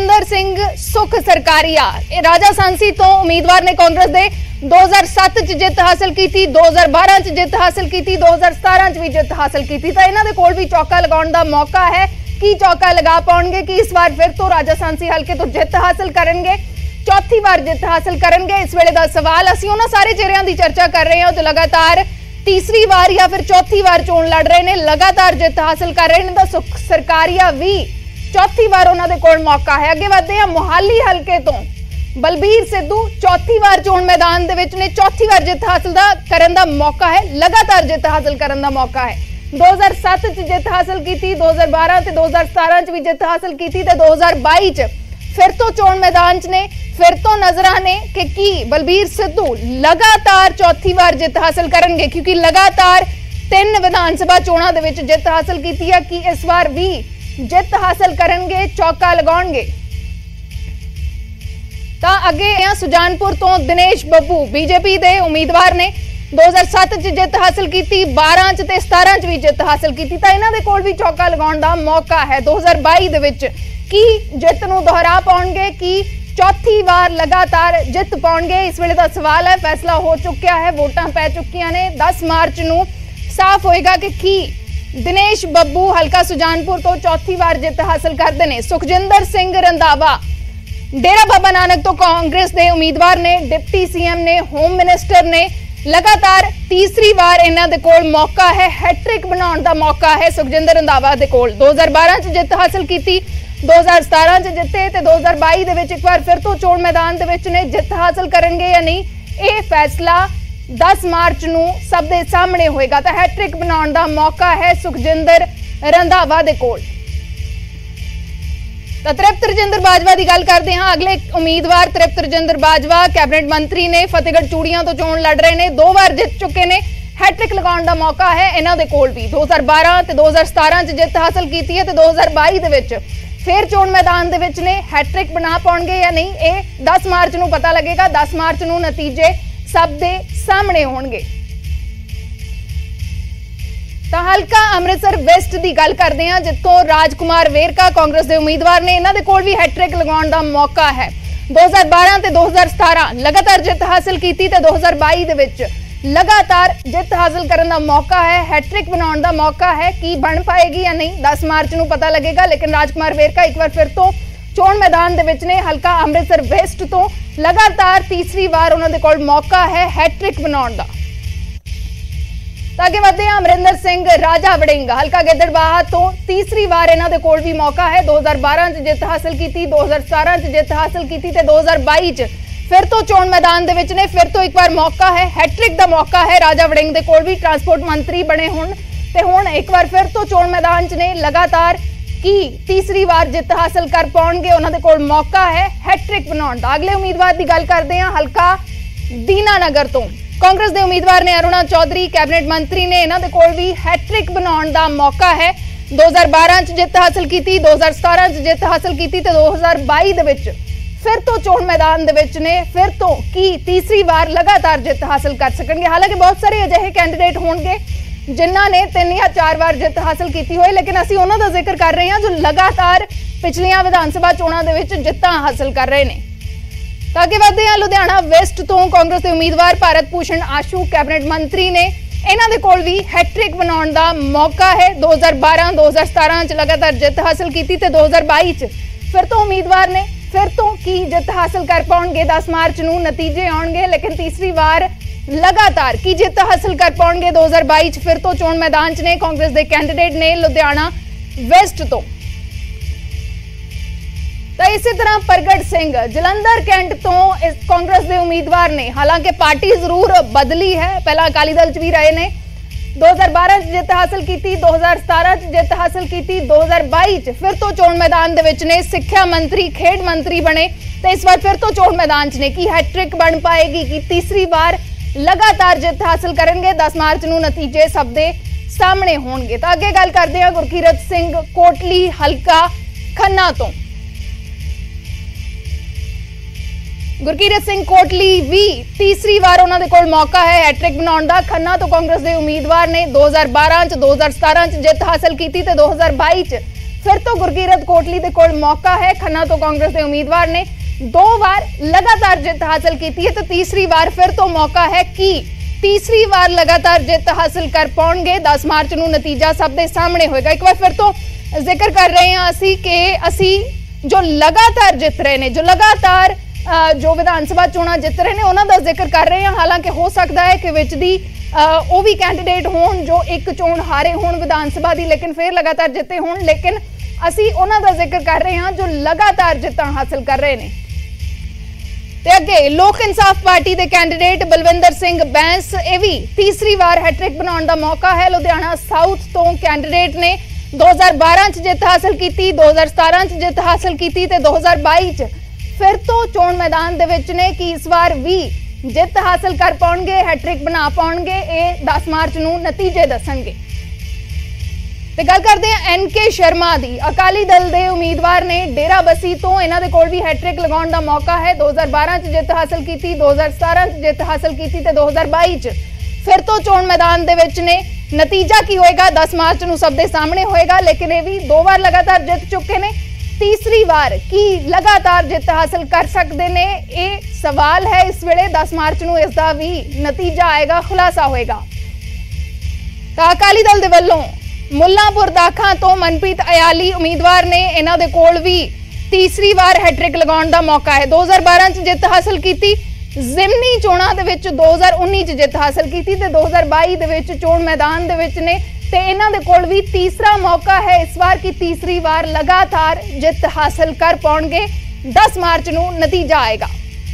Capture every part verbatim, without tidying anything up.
सुखजिंदर सिंह सुख सरकारिया राजा सांसी तो उम्मीदवार ने कांग्रेस दे दो हज़ार सत्त च जित हासिल की, दो हज़ार बारह च जित हासिल की, दो हज़ार सतारह च भी जित हासिल की। तो इन्हां दे कोल भी चौका लगाउण दा मौका है। की चौका लगा पाउणगे कि इस बार फिर तो राजा सांसी हल्के तो जित हासिल करनगे, चौथी बार जित हासिल करनगे? इस वेले दा सवाल असीं उन्हां सारे चेहरिਆਂ ਦੀ चर्चा कर रहे हैं जो लगातार तीसरी बार या फिर चौथी बार चोण लड़ रहे हैं, लगातार जित हासिल कर रहे हैं। तो सुख सरकारिया भी चौथी बार उन्हां दे कोल मौका है। अगे वधदे हां, मोहाली हल्के तो बलबीर सिद्धू चौथी बार चोण मैदान दे विच ने, चौथी बार जित हासिल दा करन दा मौका है, लगातार जित हासिल करन दा मौका है। दो हज़ार सत्त च जित हासिल की, दो हज़ार बारह ते दो हज़ार सतारह च भी जित हासिल की ते दो हज़ार बाई च फिर तो चोण मैदान च ने, फिर तो नजर आने कि की बलबीर सिद्धू लगातार चौथी बार जित हासिल करनगे, क्योंकि लगातार तीन विधानसभा चोणां दे विच जित हासिल की है कि इस बार भी जित हासिल करनगे, चौका लगाउणगे? तां अगे आ सुजानपुर तो दिनेश बब्बू बीजेपी दे उम्मीदवार ने दो हज़ार सत्त च जित हासिल की, बारह च ते सतारह च भी जित हासिल की। तां इन्हां दे कोल भी चौका लगाउण दा मौका है। दो हज़ार बाई दे विच की जित नूं दोहरा पाउणगे, की चौथी बार लगातार जित पाउणगे? इस वेले दा सवाल है। फैसला हो चुकिया है, वोटां पै चुकियां ने। दस मार्च नूं साफ होएगा कि की दिनेश बब्बू हल्का सुजानपुर तो चौथी बार जित हासिल करते हैं। सुखजिंदर सिंह रंधावा डेरा बाबा नानक तो कांग्रेस के उम्मीदवार ने, डिप्टी सीएम ने, होम मिनिस्टर ने, लगातार तीसरी बार इन्हां दे कोल मौका है, हैट्रिक बनाउण दा मौका है सुखजिंदर रंधावा दे कोल। दो हज़ार बारह च जित हासिल की, दो हज़ार सतारह च जिते ते दो हज़ार बाई दे विच एक बार फिर तो चोण मैदान दे विच ने, जित हासिल करनगे या नहीं, यह फैसला दस मार्च नूं सब दे सामने होएगा। तो हैट्रिक बनाउण दा मौका है सुखजिंदर रंधावा दे कोल। तो तृप्त रजिंदर बाजवा की गल करते हैं। अगले उम्मीदवार तृप्त रजिंदर बाजवा कैबिनेट मंत्री ने, फतेहगढ़ चूड़ियां तो चोण लड़ रहे हैं, दो बार जित चुके ने, हैट्रिक लगाउण दा मौका है इन्हां दे कोल भी। दो हज़ार बारह ते दो हज़ार सतारह च जित हासिल की है, दो हज़ार बाई दे विच फिर चोण मैदान दे विच ने, हैट्रिक बना पाउणगे या नहीं, ये दस मार्च नूं पता लगेगा। दस मार्च नूं नतीजे सब दे सामने होणगे। तो हल्का अमृतसर वेस्ट की गल करते हैं, जितों राजकुमार वेरका कांग्रेस के उम्मीदवार ने, इन्हां दे कोल भी हैट्रिक लगाउण दा मौका है। दो हज़ार बारह ते दो हज़ार सतारह लगातार जित हासिल की ते दो हज़ार बाई दे विच लगातार जित हासिल करने का मौका है, हैट्रिक बनाने का मौका है। की बन पाएगी या नहीं, दस मार्च नूं पता लगेगा। लेकिन राजकुमार वेरका एक बार फिर तो चोण मैदान दे विच ने, हल्का अमृतसर वेस्ट तो लगातार तीसरी बार उन्होंने कोल मौका है हैट्रिक बनाने का। अगे वधदे हां, अमरिंदर सिंह राजा वड़िंग हल्का गिद्दड़बाहा तो तीसरी बार इन्हां दे कोल भी मौका है। दो हज़ार बारह च जित हासिल की, दो हज़ार सतारह च जित हासिल की ते दो हज़ार बाई च फिर तो चोण मैदान दे विच ने, फिर तो एक बार मौका है, हैट्रिक दा मौका है। राजा वड़िंग दे कोल भी ट्रांसपोर्ट मंत्री बने हुण ते हुण एक बार फिर तो चोण मैदान च ने, लगातार की तीसरी बार जित हासिल कर पाउणगे? उन्हां दे कोल मौका है हैट्रिक बनाउण दा। अगले उम्मीदवार की गल करते हैं, हल्का दीनानगर तो कांग्रेस के उम्मीदवार ने अरुणा चौधरी कैबिनेट मंत्री ने, इन्हां दे कोल भी हैट्रिक बनाउण दा मौका है। दो हज़ार बारह च जित हासिल की, दो हज़ार सतारह च जित हासिल की ते दो हज़ार बाई दे विच फिर तो चोण मैदान दे विच ने, फिर तो की तीसरी बार लगातार जित हासिल कर सकणगे। हालांकि बहुत सारे अजिहे कैंडीडेट होणगे जिन्हां ने तीन या चार बार जित हासिल की होए, लेकिन असीं उन्हां दा जिक्र कर रहे हैं जो लगातार पिछलियां विधानसभा चोणां दे विच जित्तां हासिल कर रहे हैं। ताकि वधदे हां, लुधियाना वेस्ट तो कांग्रेस के उम्मीदवार भारत भूषण आशू कैबिनेट मंत्री ने, इन्हां दे कोल भी हैट्रिक बनाउण दा मौका है। दो हज़ार बारह दो हज़ार सतारह च लगातार जित हासिल की ते दो हज़ार बाई च फिर तो उम्मीदवार ने, फिर तो की जित हासिल कर पाउणगे? दस मार्च नूं नतीजे आउणगे, लेकिन तीसरी बार लगातार की जित हासिल कर पाउणगे? दो हज़ार बाई च फिर तो चोण मैदान च ने, कांग्रेस के कैंडीडेट ने लुधियाना वेस्ट तो। तो इसी तरह प्रगट सिंह जलंधर कैंट तो इस कांग्रेस के उम्मीदवार ने, हालांकि पार्टी जरूर बदली है, पहला अकाली दल च भी रहे ने। दो हज़ार बारह च जित हासिल की, दो हज़ार सतारह च जित हासिल की, दो हज़ार बाई च फिर तो चोण मैदान दे विच ने, सिक्ख्या मंत्री खेड मंत्री बने, तो इस बार फिर तो चोण मैदान च ने। की हैट्रिक बन पाएगी? कि तीसरी बार लगातार जित हासिल करेंगे? दस मार्च नूं नतीजे सब दे सामने होणगे। तो अगे गल करते हैं गुरकीरत सिंह कोटली हल्का खन्ना तो। गुरकीरत सिंह कोटली भी तीसरी बार उन्होंने कोल मौका है हैट्रिक बनाउण दा। खन्ना तो कांग्रेस के उम्मीदवार ने दो हज़ार बारह च दो हज़ार सतारह च जित हासिल की ते दो हज़ार बाई च फिर तो गुरकीरत कोटली दे कोल मौका है। खन्ना तो कांग्रेस के उम्मीदवार ने दो बार लगातार जित हासिल की है, तो तीसरी बार फिर तो मौका है कि तीसरी बार लगातार जित हासिल कर पाउणगे। दस मार्च नूं नतीजा सब दे सामने होएगा। एक बार फिर तो जिक्र कर रहे हैं असी कि असी जो लगातार जित रहे ने, जो लगातार जो विधानसभा चोणां जित रहे ने, उन्हां दा जिक्र कर रहे हैं। हालांकि हो सकता है कि विच दी ਉਹ भी कैंडीडेट होण जो एक चोण हारे होण विधानसभा दी, लेकिन फिर लगातार जिते होण। लेकिन असी उन्हां दा जिक्र कर रहे हैं जो लगातार जित्तां हासिल कर रहे ने। ते अगे लोक इंसाफ पार्टी के कैंडीडेट बलविंदर सिंह बैंस, ये भी तीसरी बार हैट्रिक बनाने का मौका है। लुधियाना साउथ तो कैंडीडेट ने दो हज़ार बारह च जित हासिल की, दो हज़ार सतारह च जित हासिल की, दो हज़ार बाई च फिर तो चोण मैदान दे विच ने कि इस बार भी जित हासिल कर पाउणगे, हैट्रिक बना पाउणगे। ये दस मार्च नूं नतीजे दसणगे। ते गल करते हैं एन के शर्मा दी। अकाली दल के उम्मीदवार ने डेरा बसी तो इन्हां दे कोल भी हैट्रिक लगाउण दा मौका है। दो हज़ार बारह च जित हासिल की, दो हज़ार सतारह च जित हासिल की ते दो हज़ार बाई च फिर तो चोण मैदान दे विच ने। नतीजा की होएगा दस मार्च नूं सब दे सामने होएगा। लेकिन ये भी दो बार लगातार जित चुके ने, तीसरी बार की लगातार जित हासिल कर सकते ने, ये सवाल है इस वेले। दस मार्च नूं इसदा भी नतीजा आएगा, खुलासा होएगा। तां अकाली दल दे वल्लों मुल्लांपुर दाखा तो मनप्रीत अयाली उम्मीदवार ने, इन्हां दे कोल भी तीसरी बार हैट्रिक लगाउण दा मौका है। दो हज़ार बारह च जित हासिल की, जिमनी चोणां दे विच दो हज़ार उन्नीस च जित हासिल की ते दो हज़ार बाई दे विच चोण मैदान दे विच ने। ते इन्हां दे कोल भी तीसरा मौका है इस बार की तीसरी बार लगातार जित हासिल कर पाउणगे। दस मार्च नूं नतीजा आएगा।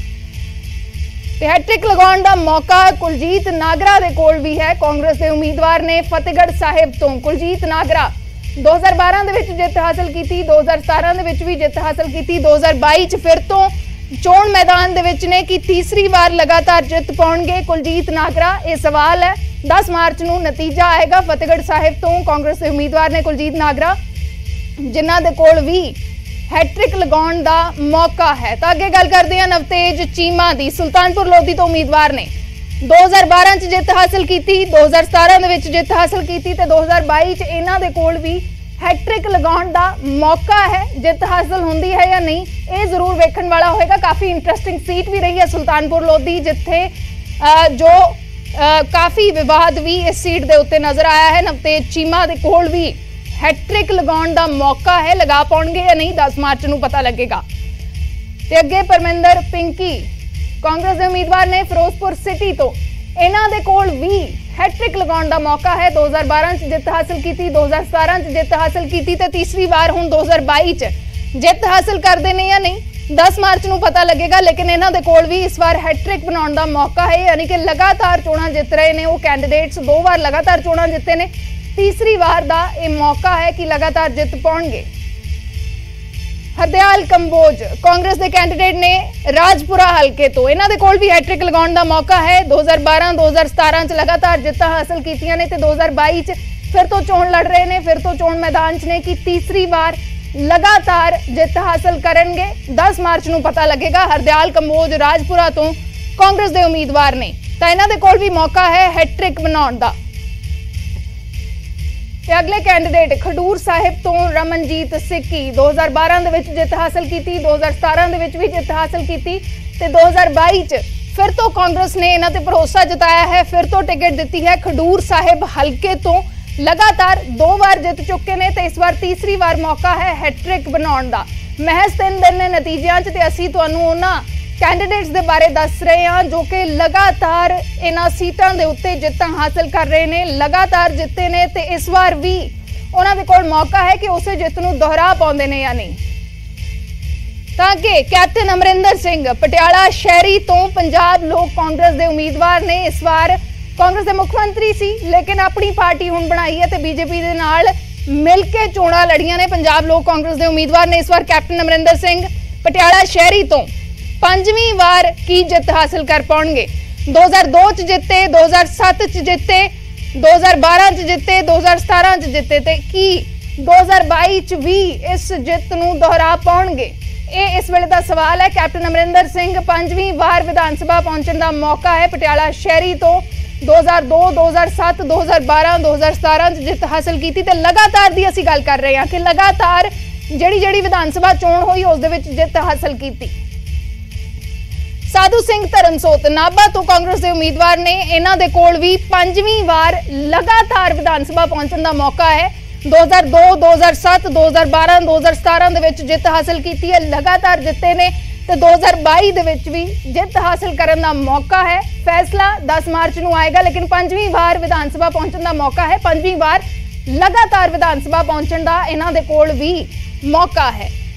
हैट्रिक लगाउण दा मौका कुलजीत नागरा दे कोल भी है। कांग्रेस के उम्मीदवार ने फतेहगढ़ साहिब तो कुलजीत नागरा दो हज़ार बारह दे विच जित हासिल की, दो हज़ार सतारह दे विच भी जित हासिल की, दो हज़ार बाई च फिर तो चोण मैदान दे विच ने कि तीसरी बार लगातार जित पाउणगे कुलजीत नागरा। ये सवाल है। दस मार्च नूं नतीजा आएगा। फतेहगढ़ साहिब तो कांग्रेस के उम्मीदवार ने कुलजीत नागरा, जिन्हां दे कोल भी हैट्रिक लगाउण दा मौका है। तो अगे गल करते हैं नवतेज चीमा दी। सुल्तानपुर लोधी तो उम्मीदवार ने दो हज़ार बारह च जित हासिल की, दो हज़ार सतारह दे विच जित हासिल की ते दो हज़ार बाई च इन्हां दे कोल भी हैट्रिक लगाउण दा मौका है। जित हासिल हुंदी है या नहीं, ये जरूर वेखण वाला होएगा। काफ़ी इंटरेस्टिंग सीट भी रही है सुल्तानपुर लोधी, जिथे जो आ, काफ़ी विवाद भी इस सीट के उत्ते नज़र आया है। नवतेज चीमा दे कोल भी हैट्रिक लगाउण दा मौका है। लगा पाउणगे या नहीं, दस मार्च नूं पता लगेगा। ते अगे परमिंदर पिंकी कांग्रेस के उम्मीदवार ने फिरोजपुर सिटी तो, इन्हां दे कोल भी हैट्रिक लगाउण दा मौका है। दो हज़ार बारह च जित हासिल की, दो हज़ार सतारह च जित हासिल की ते तीसरी बार हुण दो हज़ार बाई च जित हासिल करते ने या नहीं, दस मार्च नूं पता लगेगा। लेकिन इन्हां दे कोल भी इस बार हैट्रिक बनाउण दा मौका है, यानी कि लगातार चोणां जित रहे ने वो कैंडीडेट्स। दो बार लगातार चोणां जिते ने, तीसरी बार दा ये मौका है कि लगातार जित पाउणगे। हरदयाल कंबोज कांग्रेस के कैंडीडेट ने राजपुरा हल्के तो, इन्हां दे कोल भी हैट्रिक लगाउण दा मौका है। दो हज़ार बारह दो हज़ार सतारह च लगातार जित्तां हासिल कीतियां ने ते दो हज़ार बाई च फिर तो चोण लड़ रहे ने, फिर तो चोण मैदान च ने कि तीसरी बार लगातार जित हासिल करेंगे। दस मार्च नूं पता लगेगा। हरदयाल कंबोज राजपुरा तो कांग्रेस के उम्मीदवार ने, तो इन्हां दे कोल भी मौका है हैट्रिक बनाउण दा। अगले कैंडीडेट खडूर साहिब तो रमनजीत सिक्की, दो हज़ार बारह दे विच जित हासिल की, दो हज़ार सतारह दे विच भी जित हासिल की ते दो हज़ार बाई च फिर तो कांग्रेस ने इन्हां ते भरोसा जताया है, फिर तो टिकट दी है। खडूर साहिब हल्के तो लगातार दो बार जित चुके ने ते इस बार तीसरी बार मौका है हैट्रिक बनाउण दा। महज तीन दिन ने नतीजियां च ते असीं तुहानूं उन्हां कैंडीडेट्स के बारे दस रहे हैं जो कि लगातार इन्हां सीटां दे उत्ते जित्तां हासिल कर रहे हैं, लगातार जिते ने ते इस बार भी उन्हां दे कोल मौका है कि उस जित नूं दोहरा पाउंदे ने या नहीं। तां कि कैप्टन अमरिंदर सिंह पटियाला शहरी तो पंजाब लोक कांग्रेस के उम्मीदवार ने इस बार कांग्रेस के मुख्यमंत्री सी, लेकिन अपनी पार्टी हुण बनाई है ते बीजेपी दे नाल मिल के चोणां लड़ियां ने। पंजाब लोक कांग्रेस के उम्मीदवार ने इस बार कैप्टन अमरिंदर सिंह पटियाला शहरी तो पंजवीं बार की जित हासिल कर पाउणगे। दो हज़ार दो च जिते, दो हज़ार सत्त च जिते, दो हज़ार बारह च जिते, दो हज़ार सतारह च जिते ते की दो हज़ार बाई च भी इस जित नूं दोहरा पाउणगे। ये इस वेले दा सवाल है। कैप्टन अमरिंदर सिंह पंजवीं बार विधान सभा पहुंचण दा मौका है। पटियाला शहरी तो दो हज़ार दो दो हज़ार सत्त दो हज़ार बारह दो हज़ार सतारह जित हासिल की ते लगातार दी असीं गल कर रहे हैं कि लगातार जिहड़ी जिहड़ी विधान सभा चोण होई उस दे विच जित हासिल की। साधु सिंह धर्मसोत नाभा तो कांग्रेस के उम्मीदवार ने, इन्हां दे कोल भी पंजवीं वार लगातार विधान सभा पहुंचण दा मौका है। दो हज़ार दो दो हज़ार सत्त दो हज़ार बारह दो हज़ार सतारह दे विच जित हासिल की है, लगातार जिते ने ते दो हज़ार बाई दे विच भी जित हासिल करन दा मौका है। फैसला दस मार्च नूं आएगा, लेकिन पंजवीं वार विधान सभा पहुंचण दा मौका है। पंजवीं वार लगातार विधान सभा पहुंचण दा इन्हां दे कोल भी मौका है।